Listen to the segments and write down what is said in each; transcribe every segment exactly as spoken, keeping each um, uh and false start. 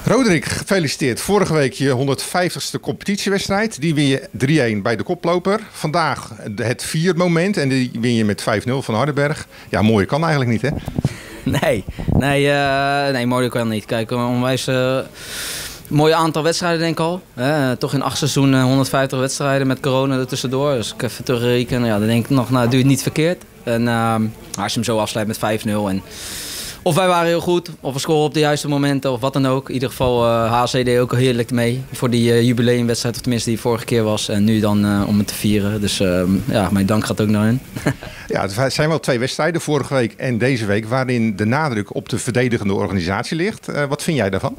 Roderick, gefeliciteerd. Vorige week je honderdvijftigste competitiewedstrijd. Die win je drie-een bij de koploper. Vandaag het vier moment en die win je met vijf nul van Hardenberg. Ja, mooier kan eigenlijk niet, hè? Nee, nee, uh, nee mooier kan niet. Kijk, een onwijs uh, mooi aantal wedstrijden denk ik al. Uh, toch in acht seizoenen honderdvijftig wedstrijden met corona er tussendoor. Dus ik even terugrekenen, ja, dan denk ik nog, nou, doe je het niet verkeerd. En uh, als je hem zo afsluit met vijf nul en... Of wij waren heel goed, of we scoren op de juiste momenten, of wat dan ook. In ieder geval, uh, H C deed ook heerlijk mee voor die uh, jubileumwedstrijd, of tenminste die vorige keer was. En nu dan uh, om het te vieren. Dus uh, ja, mijn dank gaat ook naar hen. Ja, het zijn wel twee wedstrijden, vorige week en deze week, waarin de nadruk op de verdedigende organisatie ligt. Uh, wat vind jij daarvan?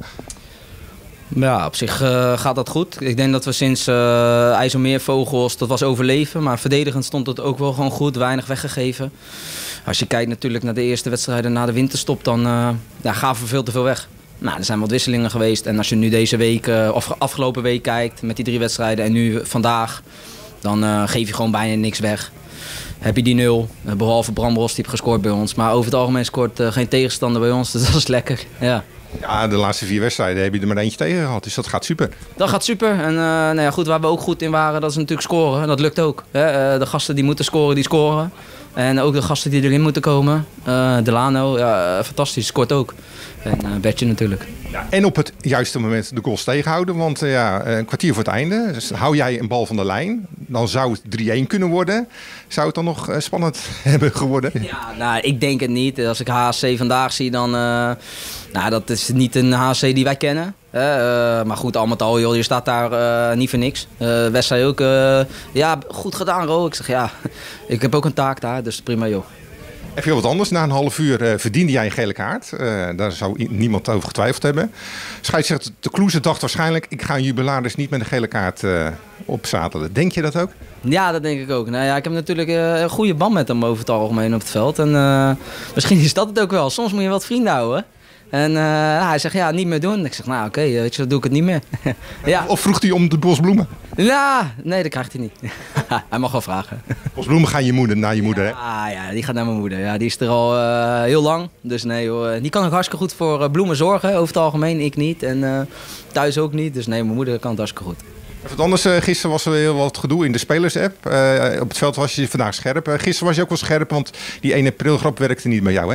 Ja, op zich uh, gaat dat goed. Ik denk dat we sinds uh, IJsselmeervogels, dat was overleven. Maar verdedigend stond het ook wel gewoon goed, weinig weggegeven. Als je kijkt natuurlijk naar de eerste wedstrijden na de winterstop, dan uh, ja, gaven we veel te veel weg. Nou, er zijn wat wisselingen geweest. En als je nu deze week, uh, of afgelopen week kijkt met die drie wedstrijden en nu vandaag, dan uh, geef je gewoon bijna niks weg. Heb je die nul, uh, behalve Bram Ros, die heeft gescoord bij ons. Maar over het algemeen scoort uh, geen tegenstander bij ons, dus dat is lekker. Ja. Ja, de laatste vier wedstrijden heb je er maar eentje tegen gehad, dus dat gaat super. Dat gaat super. En uh, nou ja, goed, waar we ook goed in waren, dat is natuurlijk scoren. En dat lukt ook. Hè? Uh, de gasten die moeten scoren, die scoren. En ook de gasten die erin moeten komen. Uh, Delano, ja, fantastisch, scoort ook. En uh, Bertje natuurlijk. Ja, en op het juiste moment de goals tegenhouden. Want uh, ja, een kwartier voor het einde. Dus hou jij een bal van de lijn, dan zou het drie-een kunnen worden. Zou het dan nog uh, spannend hebben geworden? Ja, nou, ik denk het niet. Als ik H C vandaag zie, dan... Uh, nou, dat is niet een H C die wij kennen. Uh, maar goed, al met al, joh, je staat daar uh, niet voor niks. Uh, West zei ook, uh, ja, goed gedaan, Ro. Ik zeg, ja, ik heb ook een taak daar, dus prima, joh. Even wat anders. Na een half uur uh, verdiende jij een gele kaart. Uh, daar zou niemand over getwijfeld hebben. Scheidsrechter de Kloeze dacht waarschijnlijk, ik ga een jubilaris niet met een gele kaart uh, opzadelen. Denk je dat ook? Ja, dat denk ik ook. Nou ja, ik heb natuurlijk uh, een goede band met hem over het algemeen op het veld. En uh, misschien is dat het ook wel. Soms moet je wat vrienden houden. En uh, hij zegt, ja, niet meer doen. Ik zeg, nou oké, okay, weet je, dan doe ik het niet meer. Ja. Of vroeg hij om de bosbloemen? Ja, nee, dat krijgt hij niet. Hij mag wel vragen. Bosbloemen gaan je moeder, naar je moeder, hè? Ah ja, die gaat naar mijn moeder. Ja, die is er al uh, heel lang. Dus nee, hoor. Die kan ook hartstikke goed voor uh, bloemen zorgen. Over het algemeen, ik niet. En uh, thuis ook niet. Dus nee, mijn moeder kan het hartstikke goed. Even wat anders, uh, gisteren was er heel wat gedoe in de spelers-app. Uh, op het veld was je vandaag scherp. Uh, gisteren was je ook wel scherp, want die ene aprilgrap werkte niet met jou, hè?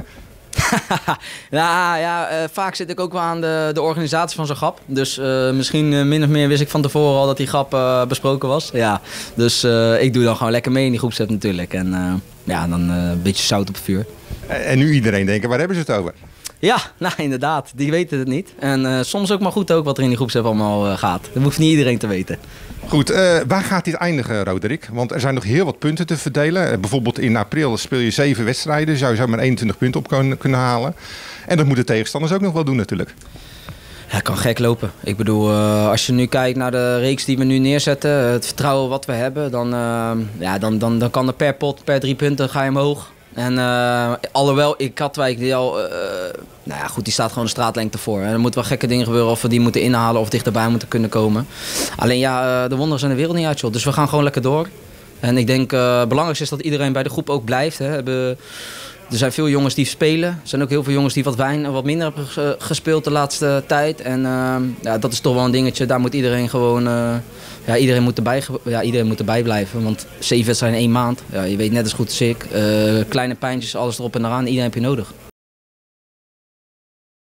Nou ja, uh, vaak zit ik ook wel aan de, de organisatie van zo'n grap. Dus uh, misschien uh, min of meer wist ik van tevoren al dat die grap uh, besproken was. Ja, dus uh, ik doe dan gewoon lekker mee in die groepset natuurlijk. En uh, ja, dan uh, een beetje zout op het vuur. En, en nu iedereen denken, waar hebben ze het over? Ja, nou inderdaad. Die weten het niet. En uh, soms ook maar goed ook wat er in die groepset allemaal uh, gaat. Dat hoeft niet iedereen te weten. Goed, uh, waar gaat dit eindigen, Roderick? Want er zijn nog heel wat punten te verdelen. Uh, bijvoorbeeld in april speel je zeven wedstrijden. Zou je zo maar eenentwintig punten op kunnen, kunnen halen. En dat moeten tegenstanders ook nog wel doen natuurlijk. Ja, kan gek lopen. Ik bedoel, uh, als je nu kijkt naar de reeks die we nu neerzetten, het vertrouwen wat we hebben, dan, uh, ja, dan, dan, dan kan er per pot, per drie punten ga je omhoog. En uh, alhoewel, ik Katwijk, die al, uh, nou ja goed, die staat gewoon de straatlengte voor. Er moeten wel gekke dingen gebeuren of we die moeten inhalen of dichterbij moeten kunnen komen. Alleen ja, uh, de wonderen zijn de wereld niet uit, joh. Dus we gaan gewoon lekker door. En ik denk, uh, het belangrijkste is dat iedereen bij de groep ook blijft. Hè. Hebben, er zijn veel jongens die spelen. Er zijn ook heel veel jongens die wat, wijn, wat minder hebben gespeeld de laatste tijd. En uh, ja, dat is toch wel een dingetje, daar moet iedereen gewoon... Uh, Ja, iedereen moet erbij, ja, iedereen moet erbij blijven, want zeven wedstrijden in één maand. Ja, je weet net als goed als ik. Uh, kleine pijntjes, alles erop en eraan. Iedereen heb je nodig.